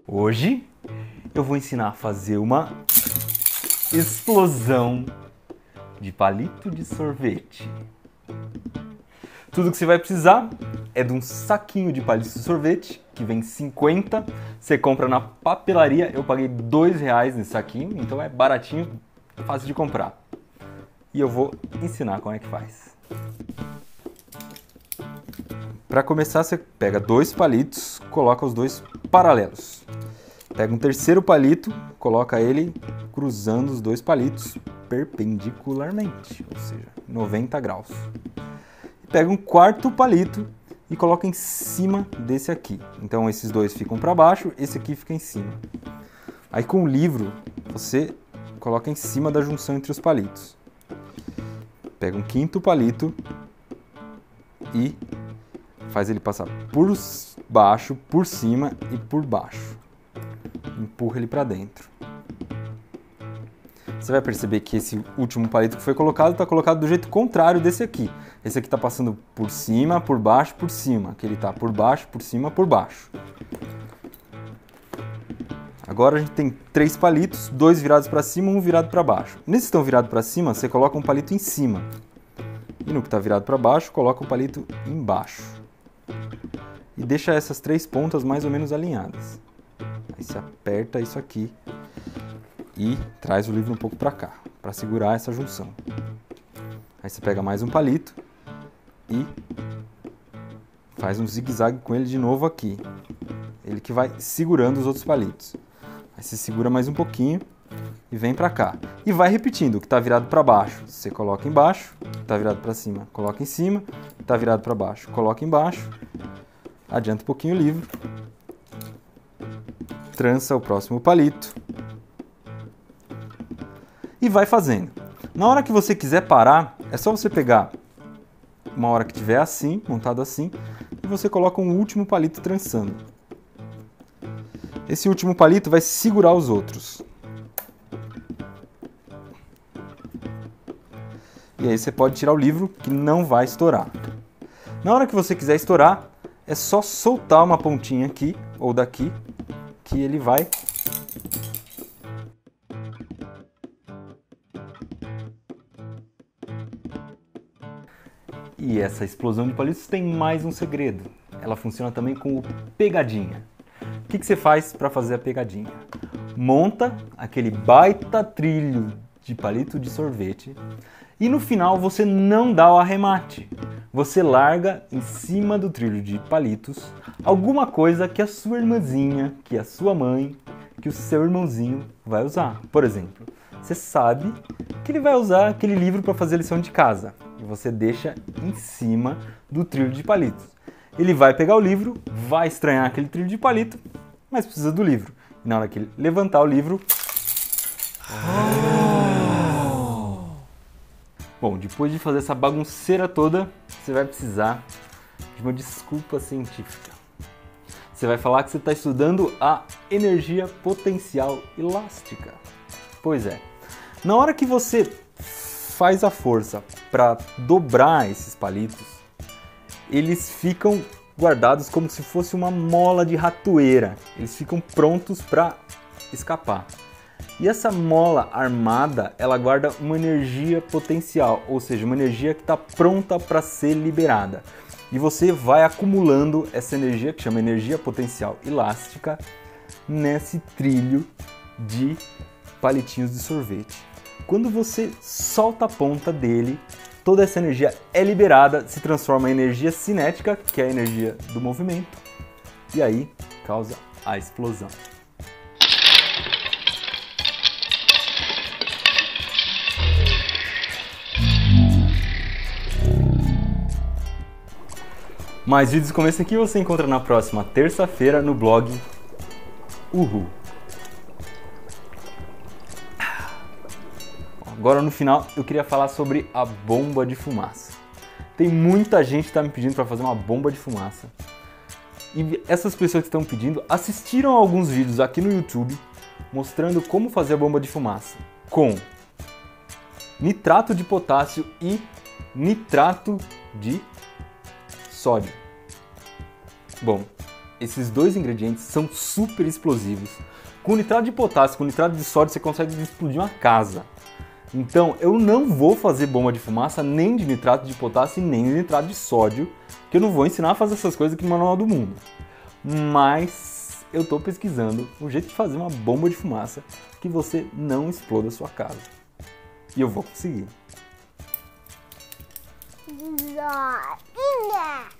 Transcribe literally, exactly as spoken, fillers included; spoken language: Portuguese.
Hoje eu vou ensinar a fazer uma explosão de palito de sorvete. Tudo que você vai precisar é de um saquinho de palito de sorvete, que vem cinquenta. Você compra na papelaria, eu paguei dois reais nesse saquinho, então é baratinho, fácil de comprar. E eu vou ensinar como é que faz. Para começar, você pega dois palitos, coloca os dois paralelos. Pega um terceiro palito, coloca ele cruzando os dois palitos perpendicularmente, ou seja, noventa graus. Pega um quarto palito e coloca em cima desse aqui. Então esses dois ficam para baixo, esse aqui fica em cima. Aí com o livro, você coloca em cima da junção entre os palitos. Pega um quinto palito e faz ele passar por baixo, por cima e por baixo. Empurra ele para dentro. Você vai perceber que esse último palito que foi colocado está colocado do jeito contrário desse aqui. Esse aqui está passando por cima, por baixo, por cima. Aquele está por baixo, por cima, por baixo. Agora a gente tem três palitos, dois virados para cima, um virado para baixo. Nesses que estão virados para cima, você coloca um palito em cima. E no que está virado para baixo, coloca o palito embaixo. E deixa essas três pontas mais ou menos alinhadas. Aí você aperta isso aqui e traz o livro um pouco para cá, para segurar essa junção. Aí você pega mais um palito e faz um zigue-zague com ele de novo aqui. Ele que vai segurando os outros palitos. Aí você segura mais um pouquinho e vem para cá. E vai repetindo, o que está virado para baixo, você coloca embaixo, o que está virado para cima, coloca em cima, o que está virado para baixo, coloca embaixo. Adianta um pouquinho o livro. Trança o próximo palito. E vai fazendo. Na hora que você quiser parar, é só você pegar uma hora que tiver assim, montado assim, e você coloca um último palito trançando. Esse último palito vai segurar os outros. E aí você pode tirar o livro que não vai estourar. Na hora que você quiser estourar, é só soltar uma pontinha aqui ou daqui, que ele vai E essa explosão de palitos tem mais um segredo. Ela funciona também com pegadinha. O que, que você faz para fazer a pegadinha? Monta aquele baita trilho de palito de sorvete e no final você não dá o arremate. Você larga em cima do trilho de palitos alguma coisa que a sua irmãzinha, que a sua mãe, que o seu irmãozinho vai usar. Por exemplo, você sabe que ele vai usar aquele livro para fazer a lição de casa. E você deixa em cima do trilho de palitos. Ele vai pegar o livro, vai estranhar aquele trilho de palito, mas precisa do livro. E na hora que ele levantar o livro... Oh. Bom, depois de fazer essa bagunceira toda, você vai precisar de uma desculpa científica. Você vai falar que você está estudando a energia potencial elástica. Pois é. Na hora que você faz a força para dobrar esses palitos, eles ficam guardados como se fosse uma mola de ratoeira. Eles ficam prontos para escapar. E essa mola armada, ela guarda uma energia potencial, ou seja, uma energia que está pronta para ser liberada. E você vai acumulando essa energia, que chama energia potencial elástica, nesse trilho de palitinhos de sorvete. Quando você solta a ponta dele, toda essa energia é liberada, se transforma em energia cinética, que é a energia do movimento, e aí causa a explosão. Mais vídeos como esse aqui você encontra na próxima terça-feira no blog Uhul. Agora no final eu queria falar sobre a bomba de fumaça. Tem muita gente que está me pedindo para fazer uma bomba de fumaça. E essas pessoas que estão pedindo assistiram a alguns vídeos aqui no YouTube mostrando como fazer a bomba de fumaça com nitrato de potássio e nitrato de sódio. Bom, esses dois ingredientes são super explosivos. Com nitrato de potássio, com nitrato de sódio, você consegue explodir uma casa. Então, eu não vou fazer bomba de fumaça nem de nitrato de potássio e nem de nitrato de sódio, que eu não vou ensinar a fazer essas coisas aqui no Manual do Mundo. Mas eu estou pesquisando um jeito de fazer uma bomba de fumaça que você não exploda a sua casa. E eu vou conseguir. Joinha!